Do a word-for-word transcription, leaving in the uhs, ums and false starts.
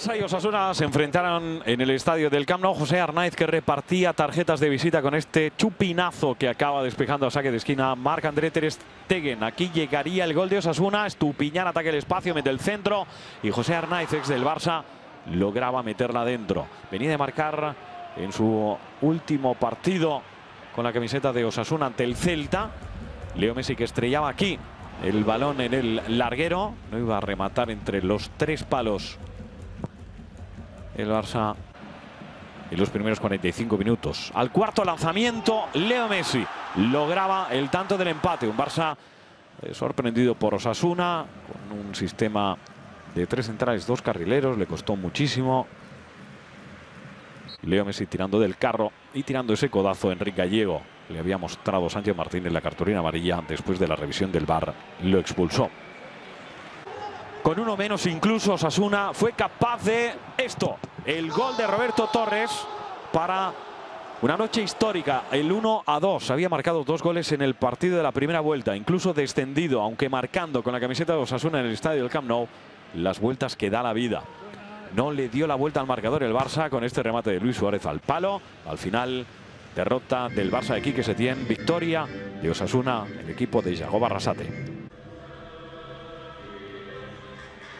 Barça y Osasuna se enfrentaron en el estadio del Camp Nou. José Arnaiz, que repartía tarjetas de visita con este chupinazo que acaba despejando a saque de esquina Marc-André ter Stegen. Aquí llegaría el gol de Osasuna. Estupiñán ataca el espacio, mete el centro y José Arnaiz, ex del Barça, lograba meterla dentro. Venía de marcar en su último partido con la camiseta de Osasuna ante el Celta. Leo Messi, que estrellaba aquí el balón en el larguero. No iba a rematar entre los tres palos el Barça en los primeros cuarenta y cinco minutos. Al cuarto lanzamiento, Leo Messi lograba el tanto del empate. Un Barça eh, sorprendido por Osasuna, con un sistema de tres centrales, dos carrileros. Le costó muchísimo. Leo Messi tirando del carro y tirando ese codazo a Enrique Gallego. Le había mostrado Sánchez Martínez la cartulina amarilla después de la revisión del V A R. Lo expulsó. Con uno menos incluso, Osasuna fue capaz de esto. El gol de Roberto Torres para una noche histórica. El uno a dos. Había marcado dos goles en el partido de la primera vuelta. Incluso descendido, aunque marcando con la camiseta de Osasuna en el estadio del Camp Nou. Las vueltas que da la vida. No le dio la vuelta al marcador el Barça con este remate de Luis Suárez al palo. Al final, derrota del Barça de Quique Setién. Victoria de Osasuna, el equipo de Yago Barrasate.